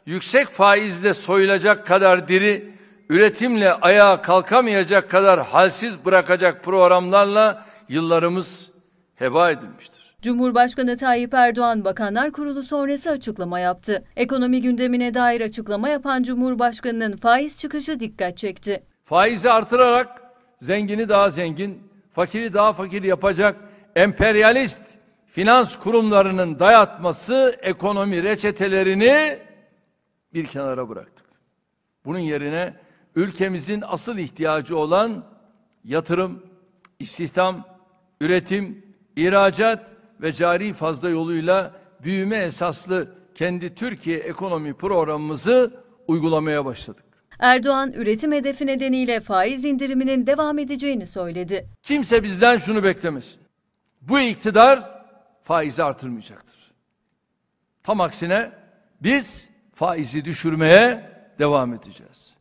yüksek faizle soyulacak kadar diri, üretimle ayağa kalkamayacak kadar halsiz bırakacak programlarla yıllarımız heba edilmiştir. Cumhurbaşkanı Tayyip Erdoğan Bakanlar Kurulu sonrası açıklama yaptı. Ekonomi gündemine dair açıklama yapan Cumhurbaşkanı'nın faiz çıkışı dikkat çekti. Faizi artırarak zengini daha zengin, fakiri daha fakir yapacak emperyalist finans kurumlarının dayatması ekonomi reçetelerini bir kenara bıraktık. Bunun yerine ülkemizin asıl ihtiyacı olan yatırım, istihdam, üretim, ihracat ve cari fazla yoluyla büyüme esaslı kendi Türkiye ekonomi programımızı uygulamaya başladık. Erdoğan, üretim hedefi nedeniyle faiz indiriminin devam edeceğini söyledi. Kimse bizden şunu beklemesin. Bu iktidar faizi artırmayacaktır. Tam aksine biz faizi düşürmeye devam edeceğiz.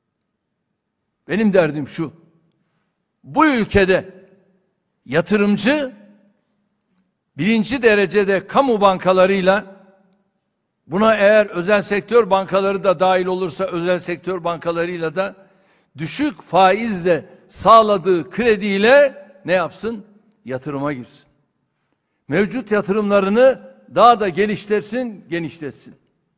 Benim derdim şu. Bu ülkede yatırımcı birinci derecede kamu bankalarıyla, buna eğer özel sektör bankaları da dahil olursa özel sektör bankalarıyla da düşük faizle sağladığı krediyle ne yapsın? Yatırıma girsin. Mevcut yatırımlarını daha da genişletsin.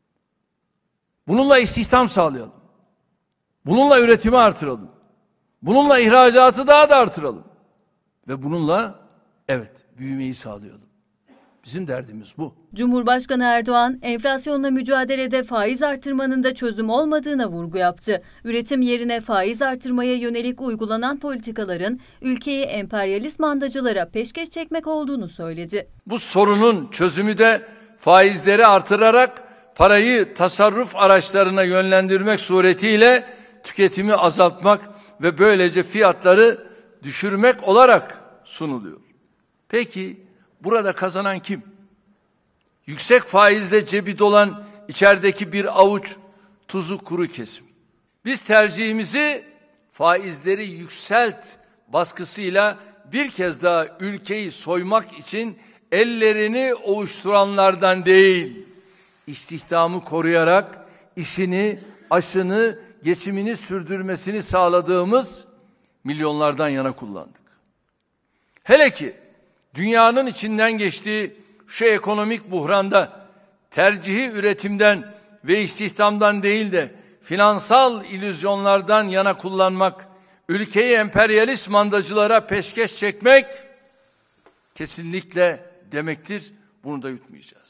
Bununla istihdam sağlayalım. Bununla üretimi artıralım. Bununla ihracatı daha da artıralım. Ve bununla büyümeyi sağlayalım. Bizim derdimiz bu. Cumhurbaşkanı Erdoğan, enflasyonla mücadelede faiz artırmanın da çözüm olmadığına vurgu yaptı. Üretim yerine faiz artırmaya yönelik uygulanan politikaların ülkeyi emperyalist mandacılara peşkeş çekmek olduğunu söyledi. Bu sorunun çözümü de faizleri artırarak parayı tasarruf araçlarına yönlendirmek suretiyle tüketimi azaltmak ve böylece fiyatları düşürmek olarak sunuluyor. Peki burada kazanan kim? Yüksek faizle cebi dolan içerideki bir avuç tuzu kuru kesim. Biz tercihimizi faizleri yükselt baskısıyla bir kez daha ülkeyi soymak için ellerini ovuşturanlardan değil, istihdamı koruyarak işini, aşını, geçimini sürdürmesini sağladığımız milyonlardan yana kullandık. Hele ki dünyanın içinden geçtiği şu ekonomik buhranda tercihi üretimden ve istihdamdan değil de finansal illüzyonlardan yana kullanmak, ülkeyi emperyalist mandacılara peşkeş çekmek kesinlikle demektir. Bunu da yutmayacağız.